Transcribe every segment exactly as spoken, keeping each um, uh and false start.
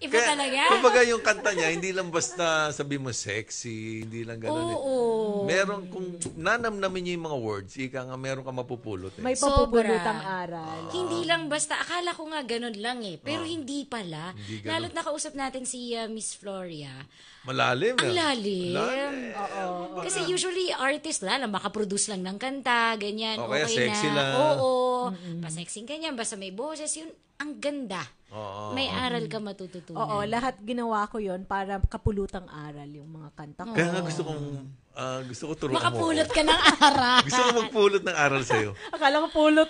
Iba Kaya, talaga. kumbaga yung kanta niya, hindi lang basta sabi mo sexy, hindi lang gano'n. Oo. Eh. Meron, kung nanamnamin niyo yung mga words, ika nga meron ka mapupulot. Eh. May Sobra. papupulutang aral. Hindi lang basta, akala ko nga ganun lang eh. Pero hindi pala. Hindi ganun. Lalo't nakausap natin si uh, Miss Floria. Malalim. Ang eh. lalim. Malalim. Oo. Kasi usually artist lang, makaproduce lang ng kanta, ganyan. O kaya okay sexy na. lang. Oo. Pa-sexing ganyan, basta may boses. Yun, ang ganda. Oo. May aral ka matututunan. Oo, lahat ginawa ko yon para kapulutang aral yung mga kanta ko. Kaya nga gusto kong, ah, gusto ko turuan mo. Makapulot ako. ka ng aral. Gusto ko magpulot ng aral sa'yo. Akala ko pulot.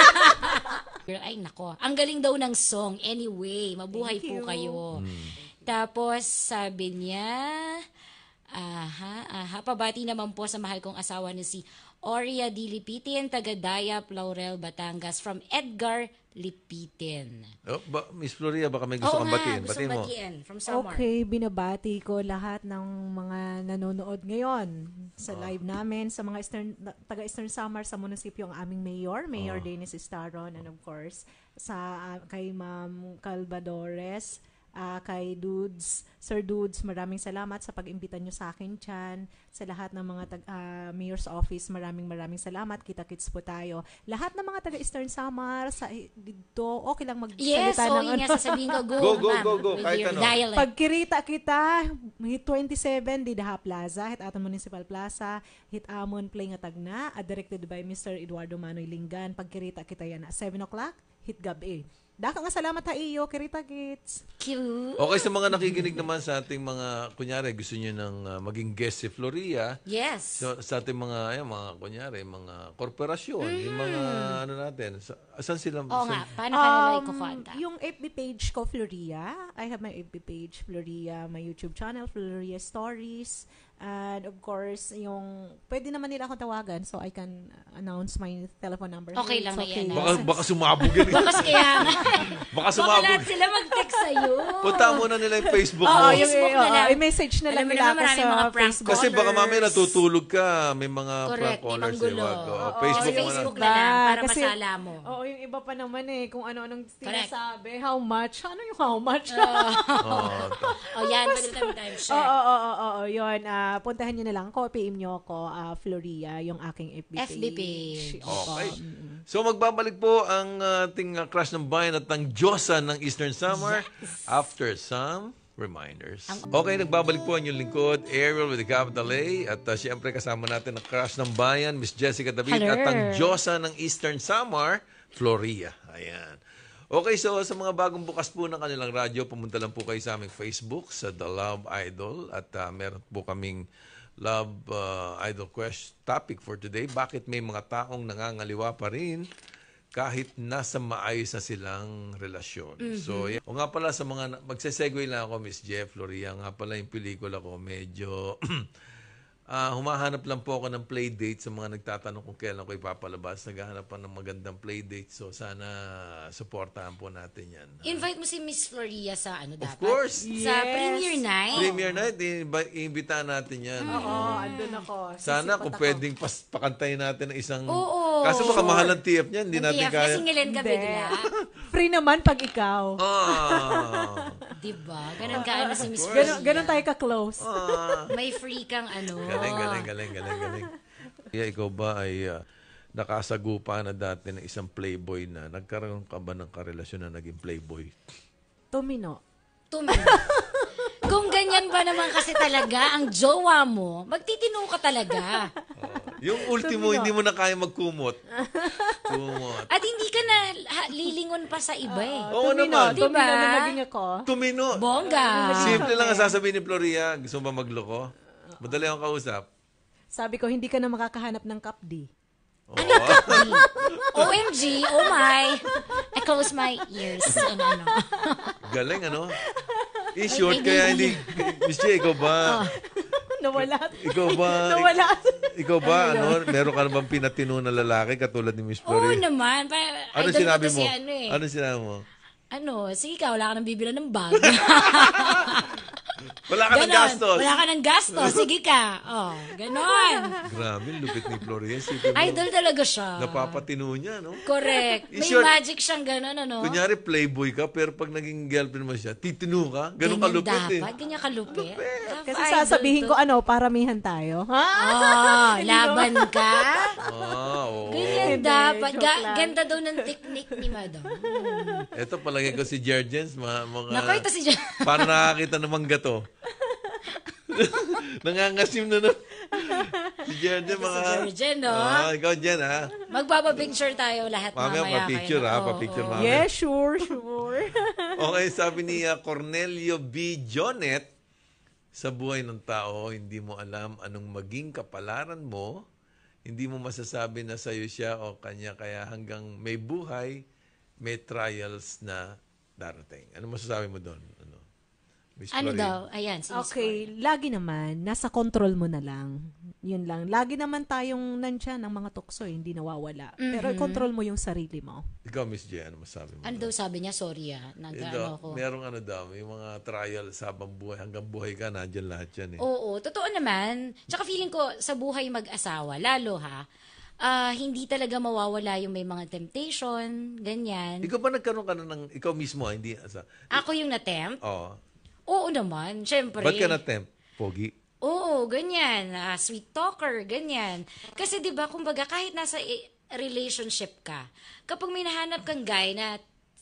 Ay, nako. Ang galing daw ng song. Anyway, mabuhay Thank po you. kayo. Tapos, sabi niya, aha, aha, pabati naman po sa mahal kong asawa na si Oria D. Lipitin, taga Dayap, Laurel, Batangas, from Edgar Lipitin. Oh, ba, Miss Floria, baka may gusto Oo kang nga, batiin. gusto Batiin mo. batiin. From Samar. Okay, binabati ko lahat ng mga nanonood ngayon sa live namin, sa mga Eastern, taga Eastern Samar sa munisipyo, ang aming mayor, Mayor Dennis Estaron, and of course, sa uh, kay Ma'am Calvadores, uh, kay Dudes, Sir Dudes, maraming salamat sa pag-imbita nyo sa akin dyan. Sa lahat ng mga tag, uh, Mayor's Office, maraming maraming salamat. Kita-kits po tayo. Lahat ng mga taga Eastern Samar, sa dito, okay lang magsalita Yes, oo, ng yun nga sasabihin ko. Go, Go, go, ma'am, go, go. with Kahit your ano. dialect. Pagkirita kita, hit twenty-seven, di Daha Plaza, hit Aton Municipal Plaza, hit Amon Play nga tagna, uh, directed by Mister Eduardo Manoy Lingan. Pagkirita kita yan, seven o'clock, hit gabi. Daka nga salamat ha iyo, Kirita Kids. Cute. Okay, sa mga nakikinig naman sa ating mga, kunyari, gusto nyo ng uh, maging guest si Floria, Yes. so, sa ating mga, ayan, mga, kunyari, mga korporasyon, yung mga, ano natin, sa, saan sila? Oo saan- nga, paano ka nila Um, ikukonta? yung F B page ko, Floria. I have my F B page, Floria. My YouTube channel, Floria Stories. And of course, yung, pwede naman nila akong tawagan so I can announce my telephone number. Okay It's lang na yan, ah. Baka, baka sumabog yun. Bakas kaya nga. baka Baka sumabog. lahat sila mag-text sa'yo. Punta muna nila yung Facebook Oo, mo. yung, Facebook na oo, lang. i-message na lang Alam mo nila naman, ako maraming sa mga prank Facebook. Kasi baka callers. mamaya natutulog ka, may mga Correct, prank callers. ibang gulo. Eh, wag. Oo, Oo, Facebook sa mo na. Facebook na lang, para Kasi- masala mo. Oo, yung iba pa naman eh, kung ano-anong Correct. sinasabi, how much, ano yung how much? Oo. O yan, pwede tayo time Oo, share. oo, oo, oo, yun. Ah, puntahan nyo na lang ako, P M nyo ako, ah, Floria, yung aking F B page. F B page. Opo. Okay. So magbabalik po ang ating uh, Crush ng Bayan at ang Diyosa ng Eastern Samar after some reminders. Okay, nagbabalik po ang inyong lingkod, Ariel with the capital A, at uh, siyempre kasama natin ang Crush ng Bayan, Miss Jessica David, Hello. at ang Diyosa ng Eastern Samar, Floria. Ayan. Okay, so sa mga bagong bukas po ng kanilang radyo, pumunta lang po kayo sa aming Facebook, sa The Love Idol, at uh, meron po kaming Love uh, Idol Quest topic for today. Bakit may mga taong nangangaliwa pa rin kahit nasa maayos na silang relasyon? So, yan. O nga pala sa mga, magsesegue lang ako, Miss Jeff, Floria, nga pala yung pelikula ko, medyo, ah humahanap lang po ako ng play date sa mga nagtatanong kung kailan ko ipapalabas. Naghahanap pa ng magandang play date. So, sana supportahan po natin yan. Invite mo si Miss Floria sa ano dapat? Of course. Sa Yes. premiere night. Premiere night, i- iimbitahan natin yan. Oo, andun ako. Sana Sisipat kung ako. pwedeng pas, pakantayin natin ng isang... Oo. Kaso baka mahal ang T F niyan, hindi natin Hindi, kaya. kasingilin ka Hindi. bigla. Free naman pag ikaw. Ah. Diba? Ganun ka ano si Miss course. Floria. Ganon, ganon tayo ka-close. ah. May free kang ano. Galing, galing, galing, galing, galing. Yeah, ikaw ba ay uh, nakasagupa na dati ng isang playboy na nagkaroon ka ba ng karelasyon na naging playboy? Tumino. Tumi. Kung ganyan ba naman kasi talaga ang jowa mo, magtitino ka talaga. Yung ultimo, hindi mo na kaya magkumot. Kumot. At hindi ka na ha- lilingon pa sa iba eh. Oo Tumino. naman. Diba? Tumino na naging ako. Tumino. Bongga. Simple lang ang sasabihin ni Floria. Gusto mo ba magloko? Madali akong kausap. Sabi ko, hindi ka na makakahanap ng kapdi. O M G, oh my. I close my ears. Ano, ano. Galing, ano? In short, kaya hindi... Miss J, ikaw ba? Nawala. Ikaw ba? Nawala. Ikaw ba, ano? Meron ka na bang pinatino na lalaki katulad ni Miss Oo Floria? naman. Pa, Ano idol ko sinabi to mo? Si ano, eh. Ano sinabi mo? Ano, sige ka, wala ka nang bibila ng bag. Wala ka ng Ganon. gastos. Wala ka ng gastos. Sige ka. Oh, ganon. Grabe, lupit ni Floria. Sipin mo, Idol talaga siya. napapatino niya, no? Correct. In May short, magic siyang ganon, ano? Kunyari, playboy ka, pero pag naging girlfriend mo siya, titino ka. Ganun Ganyan kalupit eh. dapat. Ganyan kalupit. Half Kasi idol sasabihin to. ko, ano, paramihan tayo. Ha? Oh, laban ka? Ah, oo. Ganyan Hindi, dapat. joke Ga- lang. ganda daw ng technique ni Madam. Ito, palagay ko si Jergens, mga, mga Naku, ito si Jan. para nakakita ng mangga to. Nangangasim na na. Si Jergens, Ito si mga... Jergen, no? Ah, ikaw dyan, ha? Magpapapicture tayo lahat Mamaya, mamaya. pa-picture, kayo. ha? Oo, Pa-picture, oo. mamaya. Yes, sure, sure. Okay, sabi ni uh, Cornelio B. Jonet, sa buhay ng tao, hindi mo alam anong maging kapalaran mo, hindi mo masasabi na sa'yo siya o kanya, kaya hanggang may buhay, may trials na darating. Ano masasabi mo doon? Ano, Miss Ano Floria? daw? Ayan, si Miss Okay, lagi naman, nasa control mo na lang. Yun lang. Lagi naman tayong nandyan ng mga tukso, eh, hindi nawawala. Pero control mo yung sarili mo. Ikaw, Miss J, ano masasabi mo? Ano daw sabi niya? Sorry ah. Nag, Ito, ano ako. merong ano daw, may mga trials habang buhay, hanggang buhay ka, nandyan lahat yan eh. Oo, totoo naman. Tsaka feeling ko sa buhay mag-asawa, lalo ha, ah, hindi talaga mawawala yung may mga temptation, ganyan. Ikaw ba nagkaroon ka na ng, ikaw mismo, ah, hindi, asa, Ako yung na-tempt? oh, Oo naman, syempre. ba't ka na-tempt? Pogi? Oo, ganyan. Ah, sweet talker, ganyan. Kasi 'di ba, kumbaga kahit nasa i- relationship ka, kapag may nahanap kang guy na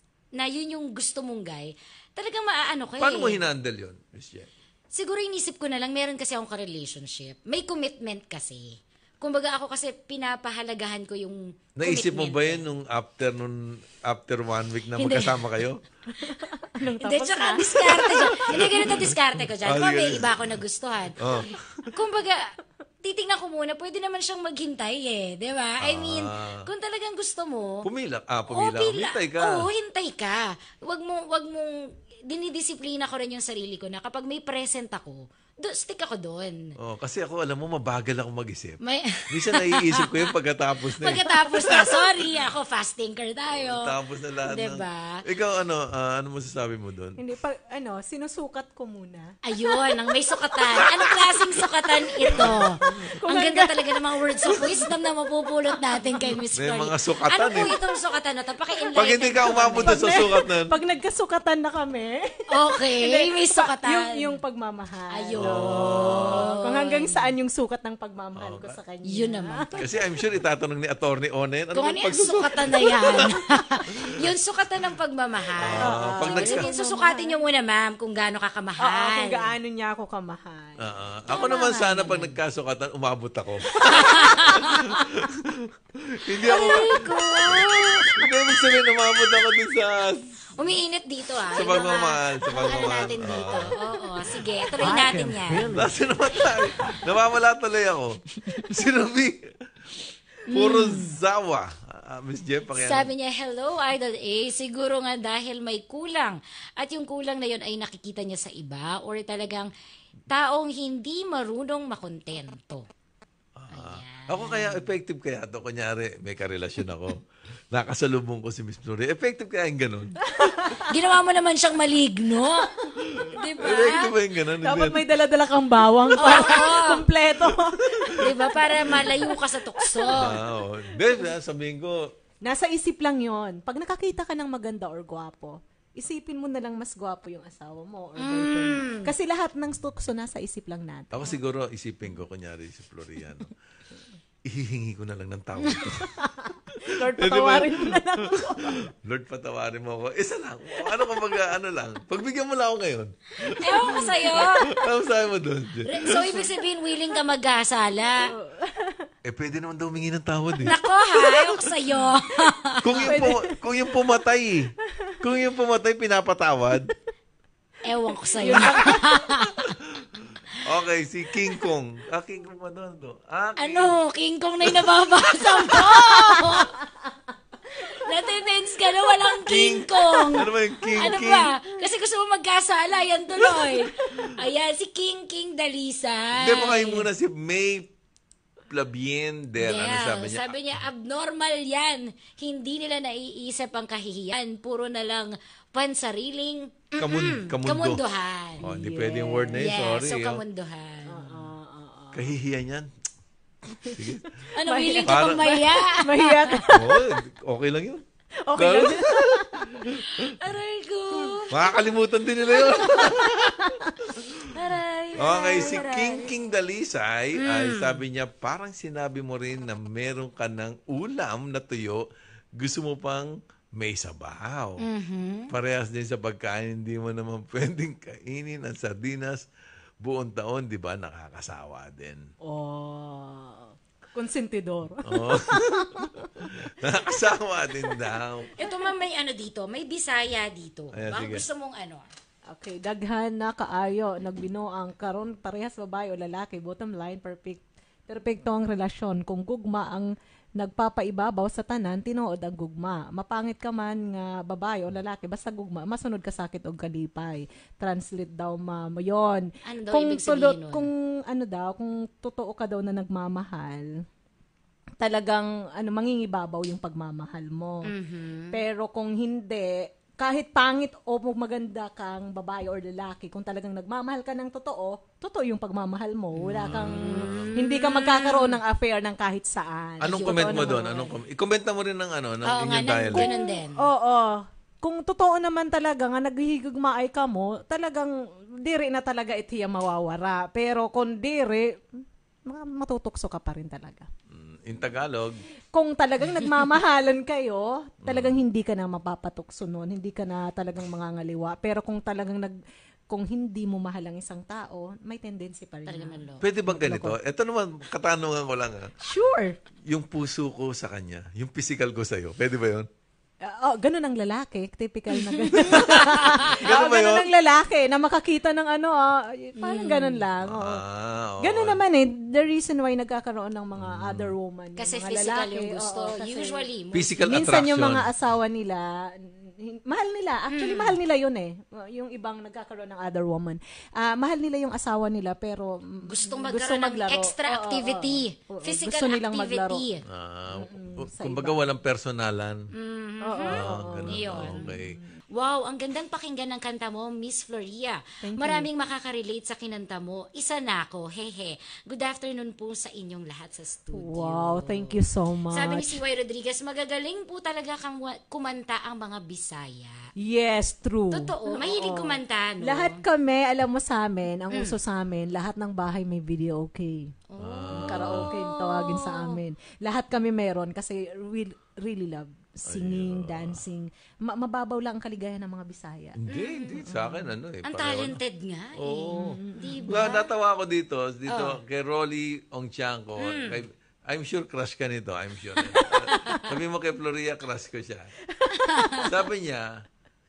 na yun yung gusto mong guy, talagang maaano ka Paano eh. mo hinandle yun, Miss J? Siguro inisip ko na lang, meron kasi akong ka-relationship. May commitment kasi. Kumbaga ako kasi pinapahalagahan ko yung Naisip mo commitment ba ko. yun nung after nung after one week na Hindi. magkasama kayo? Anong Hindi, tapos tsaka na? diskarte dyan. Hindi, ganito diskarte ko dyan. Ah, Kung sige. may iba ako nagustuhan. Oh. Kumbaga, titingnan ko muna, pwede naman siyang maghintay eh. Di ba? I mean, Ah. kung talagang gusto mo, Pumila. Ah, oh, pumila. pila. Hintay ka. Oo, hintay ka. Wag mo, wag mong, dinidisiplina ko rin yung sarili ko na kapag may present ako, do, stick ako doon. Oh, kasi ako, alam mo, mabagal ako mag-isip. May, Minsan naiisip ko yung pagkatapos na eh. pagkatapos na, sorry, ako fast thinker tayo. Tapos na lahat ng... Diba? Ikaw, ano, ah, ano masasabi mo doon? Hindi, pag, ano, sinusukat ko muna. Ayun, ang may sukatan. Anong klaseng sukatan ito? Ang ganda talaga ng mga words of wisdom na mapupulot natin kay Miss May Floyd. mga sukatan Ano po eh. itong sukatan na to? Paki-enlighten Pag hindi ka po umabot kami. sa sukat na yun, Pag nagkasukatan na kami. Okay, may pa- sukatan. yung, yung pagmamahal. Ayun. Kung hanggang saan yung sukat ng pagmamahal ko sa kanya. Yun naman. kasi I'm sure itatanong ni Attorney Onen, ano Kung bang ano yung pagsusukat? sukatan na yan. yung sukatan ng pagmamahal. Ah, pag so, ibig nagka- sabihin, susukatin nyo muna, ma'am, kung gaano ka Oo, kamahal. kung gaano niya ako kamahal. Ah, ah. ako naman sana pag nagkasukatan, umabot ako. hindi ako, hindi ibig sabihin umabot ako dun sa, Umiinit dito, ah. Sa Yung pagmamahal, mga- sa pagmamahal. Ano natin dito. Oo, sige. Tuloy natin yan. nasa naman tayo. Nawawala tuloy ako. Sinabi, puro zawa. Ah, Miss Jeff, pakiano. Sabi niya, hello, Idol A. Siguro nga dahil may kulang. At yung kulang na yun ay nakikita niya sa iba or talagang taong hindi marunong makontento. Ako kaya, effective kaya to. Kunyari, may karelasyon ako. Nakasalubong ko si Miss Floria. Effective kaya yung ganun? Ginawa mo naman siyang maligno. Di ba? Effective ba yung ganun? Dapat may dala-dala kang bawang para kompleto. Di ba? Para malayo ka sa tukso. Ah, oh. Then, ah, sabihin ko, Nasa isip lang yon. Pag nakakita ka ng maganda or gwapo, isipin mo na lang mas gwapo yung asawa mo or boyfriend mo. Kasi lahat ng tukso nasa isip lang natin. ako siguro isipin ko, kunyari si Floriano, ihihingi ko na lang ng tawad ko. Lord, patawarin mo na lang. Lord, patawarin mo ako. Isa lang. Ano kung mag, ano lang. Pagbigyan mo lang ako ngayon. Ewan ko sa'yo. Ano sabi mo doon? So, ibig sabihin, willing ka magkasala. Eh, pwede naman daw humingi ng tawad eh. Nako, ha? Ewan ko sa'yo. Kung yung, pum- kung yung pumatay eh. Kung yung pumatay, pinapatawad. Ewan ko sa'yo. Okay, si King Kong. Ah, King Kong pa doon to. Ah, King- Ano? King Kong na yung nababasa mo. Natitens ka na walang King Kong. Ano ba yung King Ano King? ba? Kasi gusto mo magkasala, yan tuloy. Ayan, si King King Dalisay. Hindi mo kayo muna si May Plabiender. Ano Yeah, sabi niya? sabi niya, abnormal yan. Hindi nila naiisip ang kahihiyan. Puro na lang pansariling Kamun, kamundo. Kamunduhan. Oh, hindi pwede yung word na yun. Yes, Sorry. so oh. kamunduhan. Kahihiyan yan. Sige. Ano, willing ka Para- bang maya? Mahiya ka. Oh, okay lang yun. Okay lang. Aray ko. Makakalimutan din nila yun. Aray. Okay, aray, si aray. King King Dalisay, ay sabi niya, parang sinabi mo rin na meron ka ng ulam na tuyo, gusto mo pang may sabaw. Mhm. Parehas din sa pagkain, hindi mo naman pwedeng kainin ang sardinas buong taon, di ba? Nakakasawa din. Oh, konsentidor. Oh. Nakakasawa din daw. Ito ma, may ano dito, may Bisaya dito. Ayan, Baka sige. gusto mong ano. Okay, daghan na kaayo nagbinuang karon parehas babae o lalaki, bottom line perfect perpekto ang relasyon kung gugma ang nagpapaibabaw sa tanan tinuod ang gugma. Mapangit ka man nga babae o lalaki basta gugma masunod ka sakit og kalipay. Translate daw ma mo yon. Ano daw Kung ibig sabihin tulot nun? kung ano daw kung totoo ka daw na nagmamahal talagang ano mangingibabaw yung pagmamahal mo. Mhm. Pero kung hindi, kahit pangit o maganda kang babae or lalaki, kung talagang nagmamahal ka ng totoo, totoo yung pagmamahal mo. Wala kang, hindi ka magkakaroon ng affair ng kahit saan. Anong Totoo comment mo naman. doon? Anong com- I-comment mo rin ng ano, ng Oo nga, inyong nang dialect. ganun din. Oo. Kung totoo naman talaga nga naghihigugmaay ka mo, talagang diri na talaga itiya mawawara. Pero kung diri, ma- matutukso ka pa rin talaga. Mm, In Tagalog, Kung talagang nagmamahalan kayo, talagang hindi ka na mapapatukso noon, hindi ka na talagang mangangaliwa. Pero kung talagang nag kung hindi mo mahal ang isang tao, may tendency pa rin. Talaga na- man lo. pwede bang ganito? Ito naman, katanungan ko lang ha. Sure. Yung puso ko sa kanya, yung physical ko sa'yo, pwede ba yun? Ah, oh, ganun ang lalaki, typical na ganun. Ganun oh, ba ganun yun? ang lalaki na makakita ng ano, ah, parang ganun lang. Oh. Ah, oo. Ganun naman eh, the reason why nagkakaroon ng mga other woman, yung Kasi mga physical lalaki, yung gusto. oo, kasi Usually. mo- Physical minsan attraction. yung mga asawa nila, hin- mahal nila. Actually, mahal nila yun eh. Yung ibang nagkakaroon ng other woman. Ah, mahal nila yung asawa nila, pero mm, Gustong gusto magkaroon ng maglaro. extra Oo, oo, activity. oo. Oo, Physical gusto nilang maglaro. activity. Ah, sa kumbaga walang personalan. Mhm. Oo, oo, Ah, oo. ganun. Iyon. Okay. Wow, ang gandang pakinggan ng kanta mo, Miss Floria. Maraming makaka-relate sa kinanta mo. Isa na ako, hehe. Good afternoon po sa inyong lahat sa studio. Wow, thank you so much. Sabi ni C Y Rodriguez, magagaling po talaga kang wa- kumanta ang mga Bisaya. Yes, true. Totoo, mahilig Oo. kumanta, no? Lahat kami, alam mo sa amin, ang uso sa amin, lahat ng bahay may video okay. Oh. Karaoke yung tawagin sa amin. Lahat kami meron kasi we really love singing, dancing. Ma- mababaw lang ang kaligayahan ng mga Bisaya. Hindi, hindi. Sa akin, ano eh. Ang pareho na. talented nga, eh. Oo. Di Nga, ba? natawa ako dito, dito Oh. kay Rolly Ongchiangco. Hmm. Kay, I'm sure crush ka nito, I'm sure. Sabi mo kay Floria, crush ko siya. Sabi niya,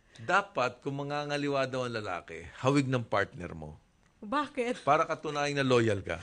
dapat kung mangangaliwa daw ang lalaki, hawig ng partner mo. Bakit? Para katunayan na loyal ka.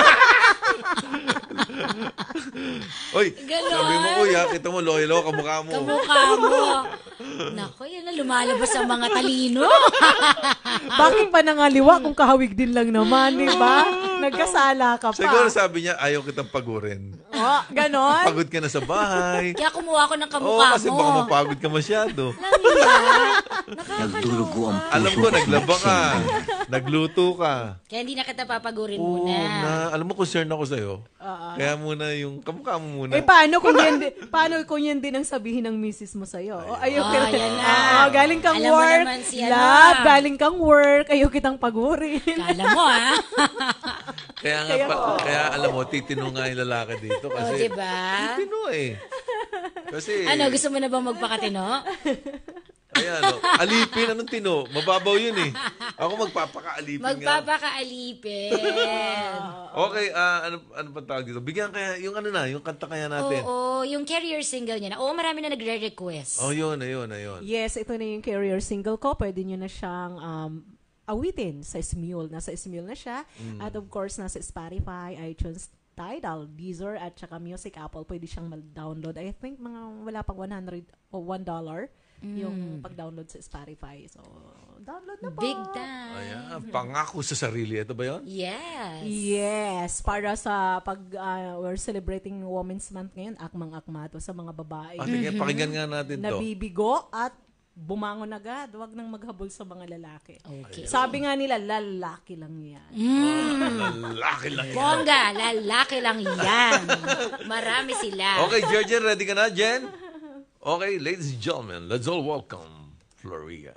Oy, Ganon. sabi mo, kuya, kita mo, loyal ako, kamukha mo. Kamukha mo. Nako, yan na lumalabas sa mga talino. Bakit pa nangaliwa kung kahawig din lang naman, di ba? Nagkasala ka pa. Siguro sabi niya, ayaw kitang pagurin. Oh, ganon? Pagod ka na sa bahay. Kaya kumuha ko ng Oo, kamukha kasi mo. baka mapagod ka masyado. Langya. Nakakaloka. Alam ko, naglaba ka. Nagluto ka. Kaya hindi na kita papagurin Oo, muna. na, alam mo, concern ako sa'yo. Kaya muna yung, kamukha mo muna. Eh, paano kung yan, di- paano kung yan din ang sabihin ng misis mo sa'yo? O, ayaw Ah, kita. yan na. Ah, galing kang Alam mo work. naman si ano, Love, ah. galing kang work. Ayaw kitang pagurin. Kala mo, ha? Kaya nga, Kaya pa, po. kaya alam mo, titino nga yung lalaki dito. O, Kasi, diba? titino eh. Kasi, Ano, gusto mo na bang magpakatino? ayan, no, alipin, anong tino? Mababaw yun eh. Ako magpapaka-alipin nga. Magpapakaalipin. Okay, ah, ano, ano pa tawag dito? Bigyan kaya, yung ano na, yung kanta kaya natin. Oo, yung career single niya na. Oo, marami na nagre-request. Oh, yun, ayun, ayun. Yes, ito na yung career single ko. Pwede nyo na siyang um, awitin sa Smule. Nasa Smule na siya. At of course, nasa Spotify, iTunes, Tidal, Deezer, at saka Music Apple. Pwede siyang mag-download. I think mga wala pang one hundred o one dollar yung pag-download sa Spotify. So, download na po. Big time. Ayan, pangako sa sarili. Ito ba yun? Yes. Yes, para sa pag uh, we're celebrating Women's Month ngayon, akmang-akma to sa mga babae. Ah, sige, pakinggan nga natin to. Nabibigo at bumangon agad, wag nang maghabol sa mga lalaki. Okay. Sabi nga nila, lalaki lang yan. Lalaki lang yan. Bongga, lalaki lang yan. Marami sila. Okay, Jerjen, ready ka na, Jen? Okay, ladies and gentlemen, let's all welcome Floria.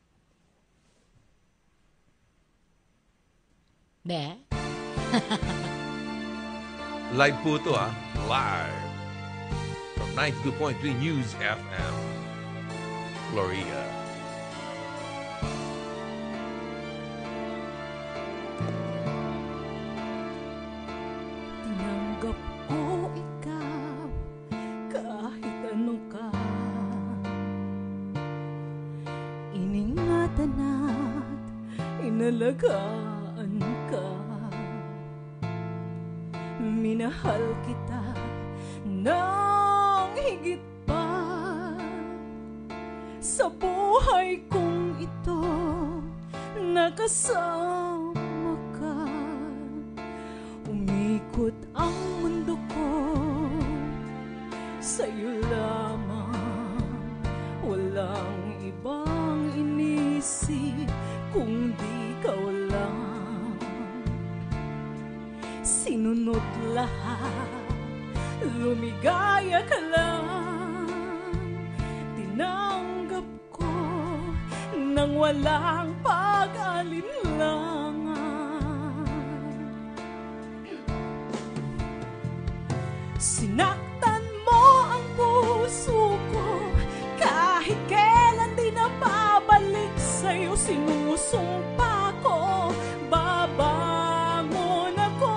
Be? Live po ito, ah. Live. From ninety-two point three News F M. Floria. Tinanggap ko ikaw kahit ano ka. Iningatan at inalagaan ka. Minahal kita ng higit pa. Sa buhay kong ito nakasama ka. Umikot ang mundo ko sa'yo lamang. Walang ibang inisip kundi ikaw lang. Sinunod lahat, lumigaya ka lang. Tinanggap ko nang walang pag-alinlangan. Sinaktan mo ang puso ko, kahit kailan di na babalik sa'yo. Sinusumpa ko, babangon ako.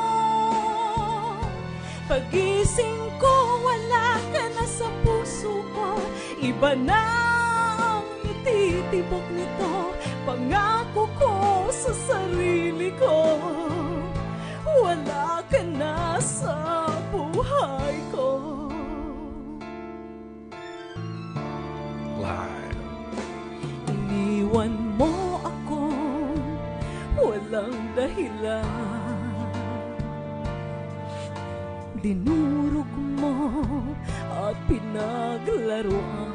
Pagising ko, wala ka na sa puso ko. Iba na ang ititibok nito. Pangako ko sa sarili ko, wala ka na sa buhay ko. Live. Iniwan mo ako, walang dahilan. Dinurog mo at pinaglaruan.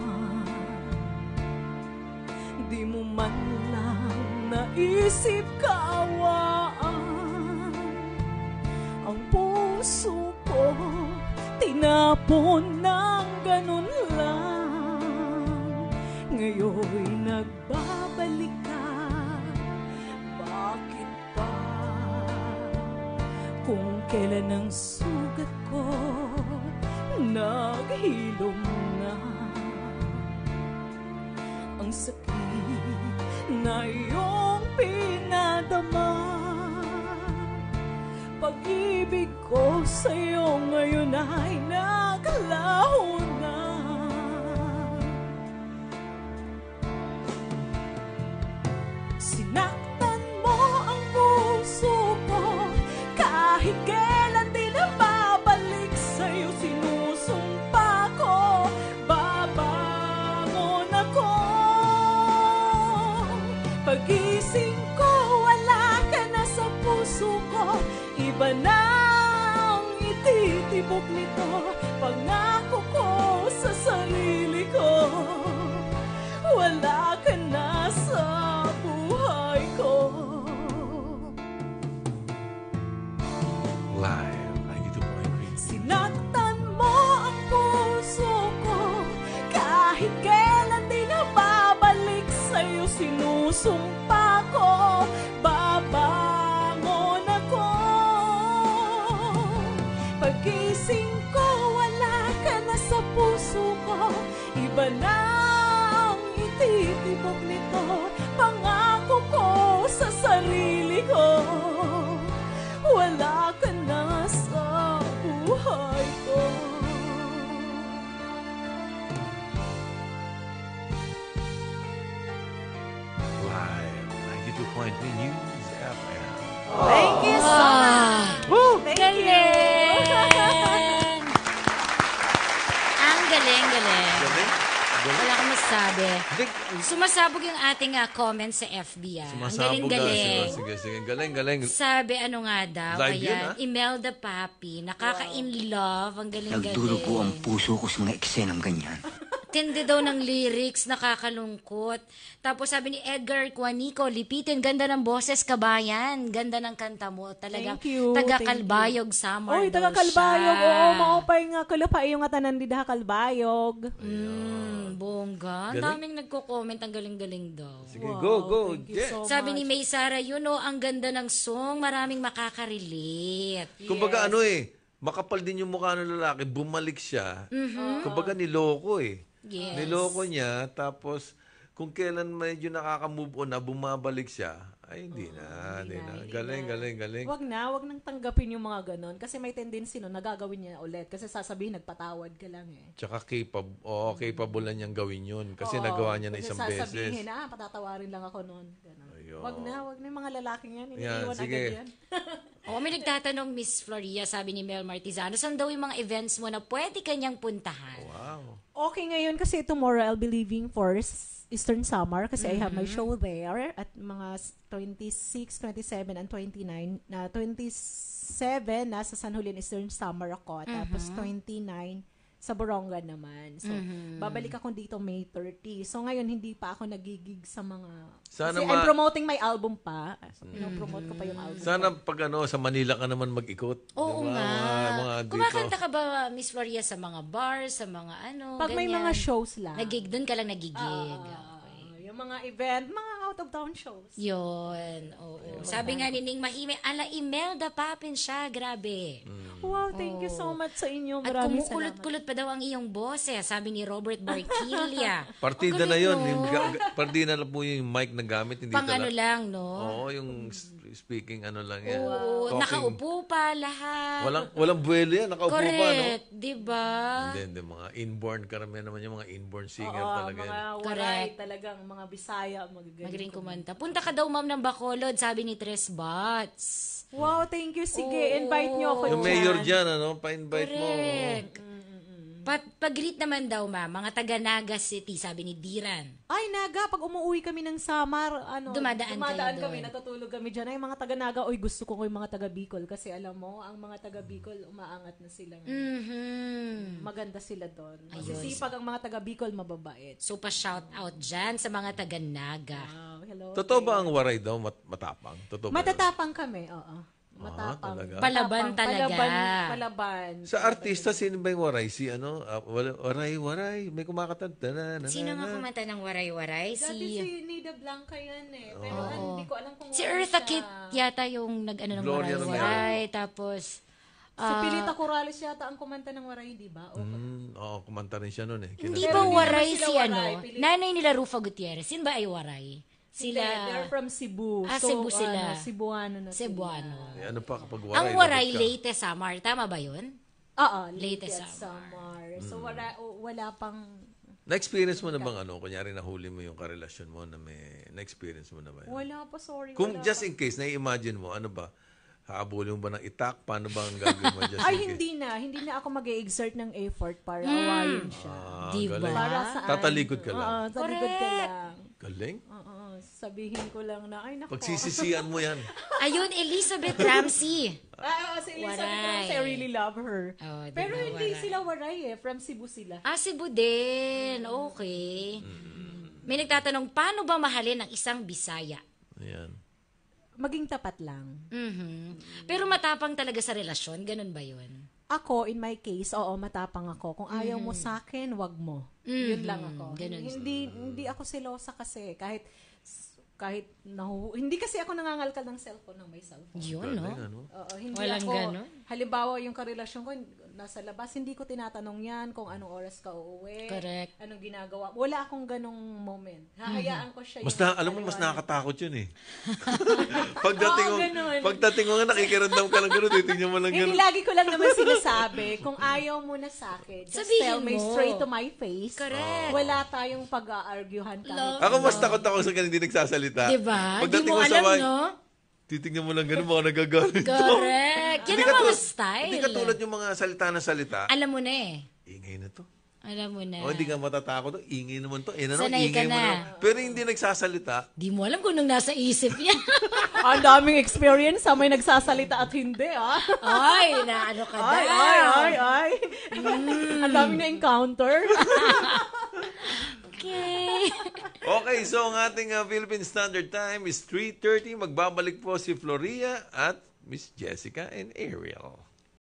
Di mo man lang naisip kaawaan. Ang puso ko tinapon ng ganun lang. Ngayon'y nagbabalik ka. Bakit ba? Kung kailan ang sugat ko naghilom na. Ang sakit na iyong pinadama. Pag-ibig ko sa'yo ngayon ay naglaho na. Sinaktan mo ang puso ko, kahit kailan di na babalik sa'yo. Sinusumpa ko, babangon ako. Pagising ko, wala ka na sa puso ko. Iba na ang ititibok nito. Pangako ko sa sarili ko, wala ka na sa buhay ko. Live. ninety-two point three. Sinaktan mo ang puso ko, kahit kailan di na babalik sa'yo. Sinusumpa ko, babangon ako. Pagising ko, wala ka na sa puso ko. Iba na ang ititibok nito. Pangako ko sa sarili ko, wala ka na sa buhay ko. Live. ninety-two point three News F M. Thank you so much. Woo! Thank Galing! Ang galing, galing. Galing? Galing? Wala akong masabi. Hindi, Sumasabog yung ating uh, comment sa F B. Ah. Ang sumasabog ka. galing-galing. Sige, sige, sige. Galing, galing. Sabi, ano nga daw, Live yun, ayan, ah. Imelda Papi, nakaka-in love, ang galing-galing. Nagdurugo ang puso ko sa mga eksenang ganyan. Tindi daw ng lyrics, nakakalungkot. Tapos sabi ni Edgar Juanico, lipitin, ganda ng boses, kabayan. Ganda ng kanta mo. Talagang Thank you, taga-Kalbayog Samar Oy, daw taga Kalbayog. siya. Oo, maupay nga. Kalapay yung atanan di daha Kalbayog. Mm, bongga. Ang Galing. daming nagko-comment, ang galing-galing daw. Sige, go, go. Thank you Jet. so Sabi much. ni May Sara, yun o, ang ganda ng song, maraming makaka-relate. Kumbaga ano eh, makapal din yung mukha ng lalaki, bumalik siya. Kumbaga niloko eh. Yes. Niloko niya, tapos kung kailan medyo nakaka-move on na, bumabalik siya, ay hindi na, hindi na. Galing, galing, galing. Wag na, wag nang tanggapin yung mga ganon. Kasi may tendency no, nagagawin niya ulit. Kasi sasabihin, nagpatawad ka lang eh. Tsaka capable, oh, capable na niyang gawin yun. Kasi Oo, nagawa niya na kasi isang sasabihin, beses. ah, patatawarin lang ako noon. Ganon. Ayun. Wag na, wag na yung mga lalaking yan. Yan, Iniiwan sige. agad yan. O, may nagtatanong, Miss Floria, sabi ni Mel Martizano, saan daw yung mga events mo na pwede kanyang puntahan? Wow. Okay ngayon kasi tomorrow I'll be leaving for S- Eastern Samar kasi I have my show there at mga twenty-six, twenty-seven, and twenty-nine. Na twenty-seven nasa San Julian Eastern Samar ako tapos twenty-nine sa Boronga naman. So, babalik ako dito May thirty. So, ngayon, hindi pa ako nagigig sa mga... Sana kasi ma- I'm promoting my album pa. So, pinopromote ko pa yung album. Sana pag ano, sa Manila ka naman mag-ikot. Oo Diba? nga. Mga, mga dito. Kumakanta ka ba, Miss Floria, sa mga bars, sa mga ano, Pag may ganyan? mga shows lang. Nagig, doon ka lang nagigig. Ah, yung mga event, mga out-of-town shows. Yun, oo. Sabi nga ni Ning Mahime, ala Imelda Papin siya, grabe. Wow, thank you so much sa inyo. At Maraming salamat. kumukulot-kulot pa daw ang iyong boses, sabi ni Robert Barquilla. Partida Ang na yun. galing, Yung, no? ga- ga- partida na po yung mic na gamit. Hindi Pang tala- ano lang, no? Oo, yung s- speaking ano lang yan. Oo, Talking. nakaupo pa lahat. Walang, walang buwelo yan. Nakaupo pa, no? Correct, di ba? Hindi, hindi. Mga inborn, karamihan naman yung mga inborn singer Oo, talaga mga yan. waray Correct. talagang, mga Bisaya, magagaling. Magaling kumanta. Punta ka daw, ma'am, ng Bacolod, sabi ni Tres Bats. Wow, thank you. Sige, Oo. invite niyo ako Yung dyan. mayor dyan, ano, pa-invite mo. Correct. Pat pag-greet naman daw, ma'am, mga taga Naga City, sabi ni Diran. Ay, Naga, pag umuwi kami ng Samar, ano, Dumadaan kayo kami, doon. natutulog kami dyan. Ay, mga taga Naga, oy, gusto ko ko yung mga taga Bicol. Kasi alam mo, ang mga taga Bicol, umaangat na sila. Mhm. Maganda sila doon. Ayun. Masisipag ang mga taga Bicol, mababait. So, pa-shout out dyan sa mga taga Naga. Wow, hello. Totoo ba ang waray daw mat- matapang? Totoo ba yun? Matatapang kami, oo. Matapang. talaga? Palaban Matapang. talaga. Palaban. Palaban. Sa artista, sino ba yung waray? Si ano? ah, wala- waray, waray. May kumakatanta na. na, Sino na, nga na. kumanta ng waray-waray? Dati Si, si Nida Blanca yan eh. Pero ano, hindi ko alam kung si ano Eartha siya. Kitt yata yung nag-ano ng Gloria waray-waray. Tapos, Si Pilita Corrales yata ang kumanta ng waray, di ba? O, Mm, oo, kumanta rin siya noon eh. hindi Kinanta ba rin niya. waray sila si waray, ano? pili- Nanay nila Rufa Gutierrez. Sino ba ay waray? Sila, Sila, they're from Cebu. Ah, So, Cebu sila. Ano, Cebuano na Cebuano. Eh, ano pa kapag waray? Ang waray dapat ka- latest summer. Tama ba yun? sila. Oo, Latest latest summer. Mm. So, wala, o- wala pang... Na-experience mo na bang ano? Kunyari nahuli mo yung karelasyon mo na may... Na-experience mo na ba yun? Wala pa, sorry. Kung wala just pa. in case, na-imagine mo, ano ba? Haabulin mo ba ng itak? Paano ba ang gagawin mo just Ay, in case? hindi na. Hindi na ako mag-exert ng effort para awayin siya. Ah, Diba? galing. Para saan? Tatalikod ka lang. Oo, talikod ka Correct. lang. Galing. Oo, sabihin ko lang na, ay naku. Pagsisisihan mo yan. Ayun, Elizabeth Ramsey. Ah, si Elizabeth Waray. Ramsey, I really love her. Oh, diba, Pero hindi waray. sila waray eh. From Cebu sila. Ah, Cebu din. Okay. May nagtatanong, paano ba mahalin ang isang Bisaya? Ayan. Maging tapat lang. Mhm. Pero matapang talaga sa relasyon, ganun ba yun? Ako, in my case, oo, matapang ako. Kung ayaw mo sa akin, wag mo. Yun lang ako. Ganun. Hindi hindi ako selosa kasi kahit kahit nahu hindi kasi ako nangangalkal ng cellphone ng may cellphone. Yun, no? Galing, ano? Oo, hindi Walang ako, ganun? halimbawa yung karelasyon ko, nasa labas, hindi ko tinatanong yan kung anong oras ka uuwi. Correct. Anong ginagawa. Wala akong ganong moment. Hahayaan ko siya. Mas yung na, alam mo, mas paliwanag. nakakatakot yun eh. pagdating mo, Oo, ganun. pagdating mo nga, nakikiramdam ka lang gano'n, titignan mo lang Hindi, gano'n. lagi ko lang naman sinasabi, kung ayaw mo na sa akin, just Sabihin tell me mo. straight to my face. Correct. Wala tayong pag-aargyuhan kahit. Love. Ako mas takot ako sa kanila hindi nagsasalita. Diba? Di Pagdating mo sa alam, bahay, no? titignan mo lang gano'n, baka nagagalit. Correct. Yan Hindi ang mga katul- style. Hindi katulad yung mga salita na salita. Alam mo na eh. Ingay na to. Alam mo na. O, hindi ka matatakot. Ingay naman to. Eh, ano, Sanay ka ingay mo na. naman. Pero hindi nagsasalita. Di mo alam kung nung nasa isip yan. Ang daming experience sa may nagsasalita at hindi, ah. Ay, na ano ka Ay, daw. ay, ay, ay. Ang daming na-encounter. Okay. Okay, so ang ating uh, Philippine Standard Time is three thirty. Magbabalik po si Floria at Miss Jessica and Ariel.